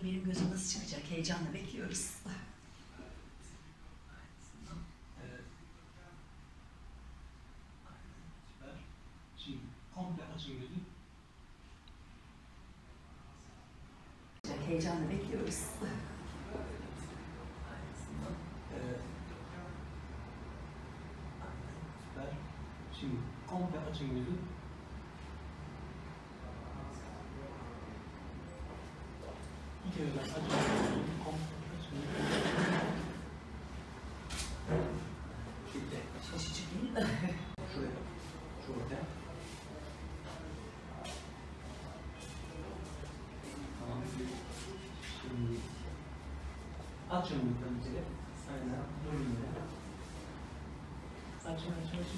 benim gözüm nasıl çıkacak? Heyecanla bekliyoruz. Şimdi komple açın gözü. Heyecanla bekliyoruz. Süper. Şimdi komple açın gözü. Bir kere daha açın gözü. Komple açın gözü. Bitti. Şaşıcı değil mi? Şuraya. Şurada. Tamam. Şimdi açın gözleri. Aynen. Bölümleri. Açın.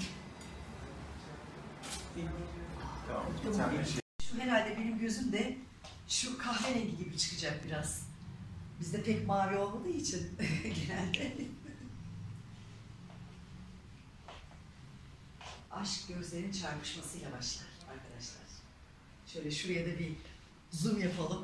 Tamam. Şu herhalde benim gözüm de şu kahverengi gibi çıkacak biraz. Bizde pek mavi olmadığı için genelde. Aşk gözlerin çarpışmasıyla başlar arkadaşlar. Şöyle şuraya da bir zoom yapalım.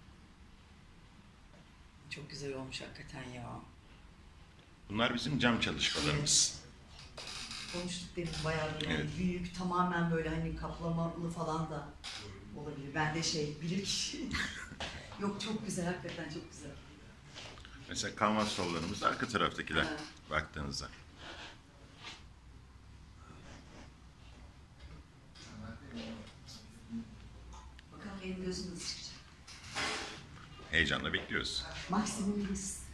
Çok güzel olmuş hakikaten ya. Bunlar bizim cam çalışmalarımız. Konuştuk demin bayağı böyle Evet. büyük, tamamen böyle hani kaplamalı falan da olabilir. Ben de bilir kişi. Yok çok güzel, hakikaten çok güzel. Mesela kanvas sollarımız arka taraftakiler Ha. baktığınızda. Bakalım benim gözüm nasıl çıkacak. Heyecanla bekliyoruz. Maksimum hız.